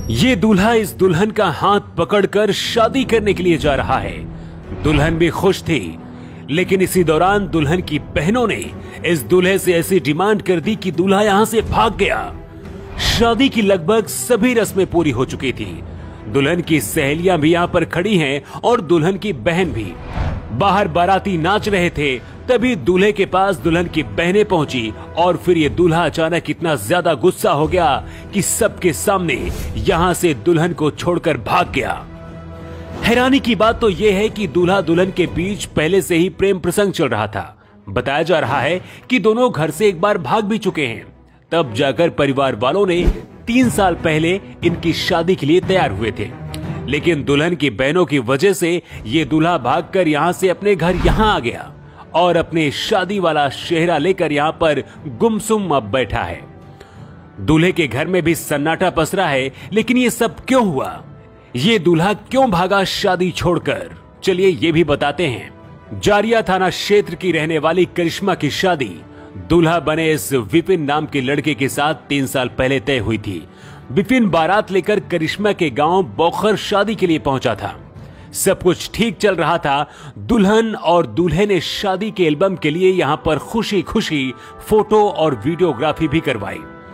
ये दूल्हा इस दुल्हन का हाथ पकड़कर शादी करने के लिए जा रहा है। दुल्हन भी खुश थी, लेकिन इसी दौरान दुल्हन की बहनों ने इस दूल्हे से ऐसी डिमांड कर दी कि दूल्हा यहां से भाग गया। शादी की लगभग सभी रस्में पूरी हो चुकी थी। दुल्हन की सहेलियां भी यहां पर खड़ी हैं और दुल्हन की बहन भी। बाहर बाराती नाच रहे थे, तभी दूल्हे के पास दुल्हन की बहनें पहुंची और फिर ये दूल्हा अचानक इतना ज्यादा गुस्सा हो गया कि सबके सामने यहां से दुल्हन को छोड़कर भाग गया। हैरानी की बात तो यह है कि दूल्हा दुल्हन के बीच पहले से ही प्रेम प्रसंग चल रहा था। बताया जा रहा है कि दोनों घर से एक बार भाग भी चुके हैं। तब जाकर परिवार वालों ने 3 साल पहले इनकी शादी के लिए तैयार हुए थे, लेकिन दुल्हन की बहनों की वजह से ये दूल्हा भागकर यहां से अपने घर यहां आ गया और अपने शादी वाला सेहरा लेकर यहां पर गुमसुम अब बैठा है। दूल्हे के घर में भी सन्नाटा पसरा है, लेकिन ये सब क्यों हुआ? ये दूल्हा क्यों भागा शादी छोड़कर? चलिए ये भी बताते हैं। जारिया थाना क्षेत्र की रहने वाली करिश्मा की शादी दूल्हा बने इस विपिन नाम के लड़के के साथ 3 साल पहले तय हुई थी। विपिन बारात लेकर करिश्मा के गांव बोखर शादी के लिए पहुंचा था। सब कुछ ठीक चल रहा था। दुल्हन और दूल्हे ने शादी के एल्बम के लिए यहां पर खुशी खुशी फोटो और वीडियोग्राफी भी करवाई।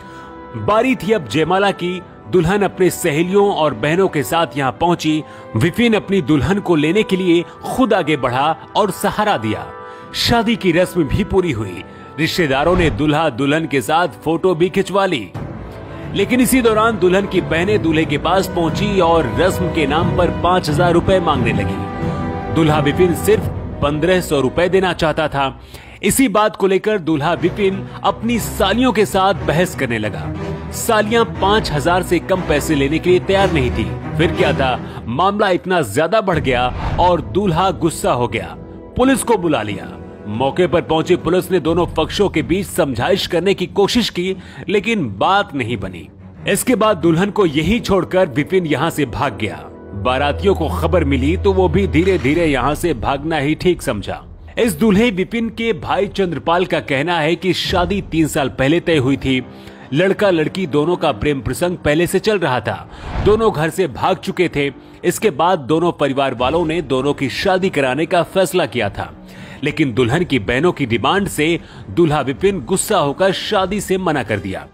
बारी थी अब जयमाला की। दुल्हन अपने सहेलियों और बहनों के साथ यहां पहुंची। विपिन अपनी दुल्हन को लेने के लिए खुद आगे बढ़ा और सहारा दिया। शादी की रस्म भी पूरी हुई। रिश्तेदारों ने दूल्हा दुल्हन के साथ फोटो भी खिंचवा ली, लेकिन इसी दौरान दुल्हन की बहनें दूल्हे के पास पहुंची और रस्म के नाम पर 5000 रुपए मांगने लगी। दूल्हा विपिन सिर्फ 1500 रुपए देना चाहता था। इसी बात को लेकर दूल्हा विपिन अपनी सालियों के साथ बहस करने लगा। सालियां 5000 से कम पैसे लेने के लिए तैयार नहीं थी। फिर क्या था, मामला इतना ज्यादा बढ़ गया और दूल्हा गुस्सा हो गया। पुलिस को बुला लिया। मौके पर पहुंची पुलिस ने दोनों पक्षों के बीच समझाइश करने की कोशिश की, लेकिन बात नहीं बनी। इसके बाद दुल्हन को यहीं छोड़कर विपिन यहां से भाग गया। बारातियों को खबर मिली तो वो भी धीरे धीरे यहां से भागना ही ठीक समझा। इस दूल्हे विपिन के भाई चंद्रपाल का कहना है कि शादी 3 साल पहले तय हुई थी। लड़का लड़की दोनों का प्रेम प्रसंग पहले से चल रहा था। दोनों घर से भाग चुके थे। इसके बाद दोनों परिवार वालों ने दोनों की शादी कराने का फैसला किया था, लेकिन दुल्हन की बहनों की डिमांड से दूल्हा विपिन गुस्सा होकर शादी से मना कर दिया।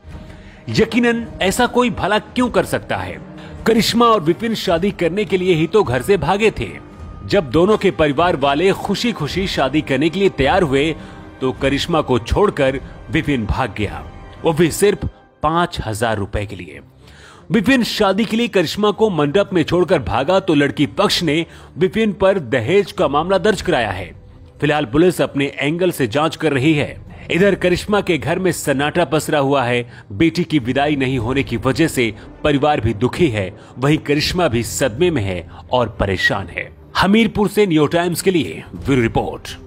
यकीनन ऐसा कोई भला क्यों कर सकता है? करिश्मा और विपिन शादी करने के लिए ही तो घर से भागे थे। जब दोनों के परिवार वाले खुशी खुशी शादी करने के लिए तैयार हुए तो करिश्मा को छोड़कर विपिन भाग गया, वो भी सिर्फ 5000 रुपए के लिए। विपिन शादी के लिए करिश्मा को मंडप में छोड़कर भागा तो लड़की पक्ष ने विपिन पर दहेज का मामला दर्ज कराया है। फिलहाल पुलिस अपने एंगल से जांच कर रही है। इधर करिश्मा के घर में सन्नाटा पसरा हुआ है। बेटी की विदाई नहीं होने की वजह से परिवार भी दुखी है, वहीं करिश्मा भी सदमे में है और परेशान है। हमीरपुर से न्यू टाइम्स के लिए ब्यूरो रिपोर्ट।